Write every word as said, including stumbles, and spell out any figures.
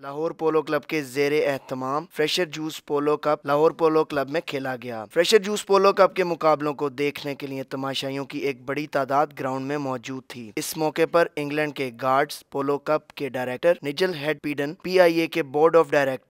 Lahore polo club के जेर एहतमाम fresher juice polo cup Lahore polo club में खेला गया। फ्रेशर जूस पोलो कप के मुकाबलों को देखने के लिए तमाशाइयों की एक बड़ी तादाद ग्राउंड में मौजूद थी। इस मौके पर इंग्लैंड के गार्ड्स पोलो कप के डायरेक्टर निजल हेडपीडन, पी आई ए के बोर्ड ऑफ डायरेक्टर